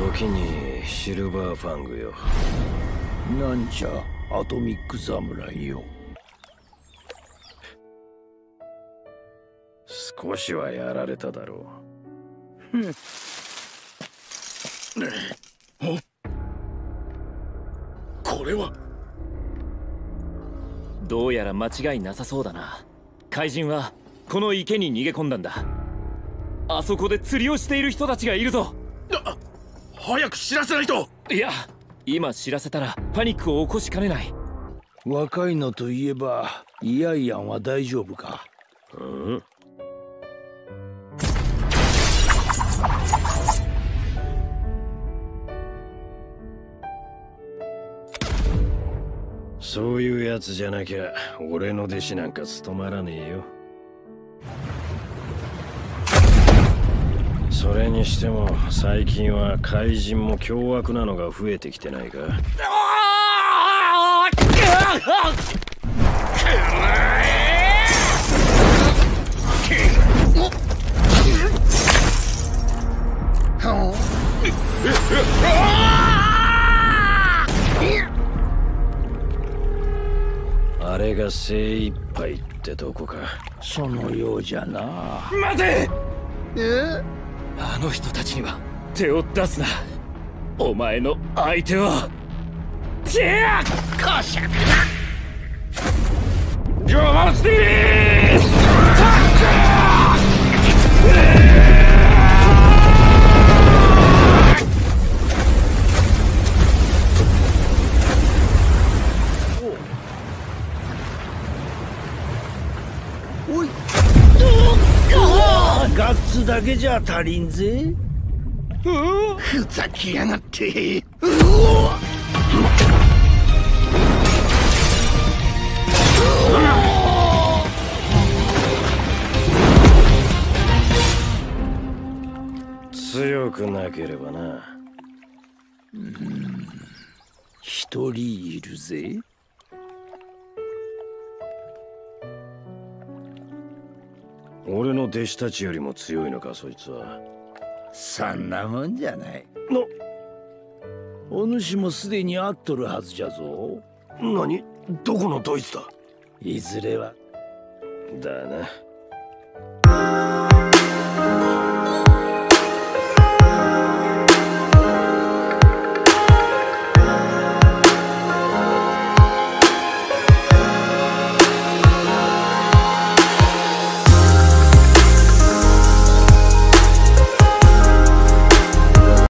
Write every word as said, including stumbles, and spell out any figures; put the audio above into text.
時にシルバーファングよ。 なんじゃアトミック侍よ。 少しはやられただろう。お、これはどうやら間違いなさそうだな。怪人はこの池に逃げ込んだんだ。あそこで釣りをしている人たちがいるぞ。 あ、早く知らせないと。 いや、今知らせたらパニックを起こしかねない。 若いのといえばイヤイヤンは大丈夫か？ うん、そういうやつじゃなきゃ俺の弟子なんか務まらねえよ。それにしても最近は怪人も凶悪なのが増えてきてないか？あれが精一杯ってとこか。 そのようじゃな。 待て！ え？ あの人たちには手を出すな。お前の相手はチェアこしゃくな。 ジョマスティースタッカー。おい、ガッツだけじゃ足りんぜ。ふざけやがって。うお強くなければな。 うん、一人いるぜ。 俺の弟子たちよりも強いのか、そいつは。 そんなもんじゃない。 のお主もすでに会っとるはずじゃぞ。 何？どこのドイツだ？ いずれは。 だな。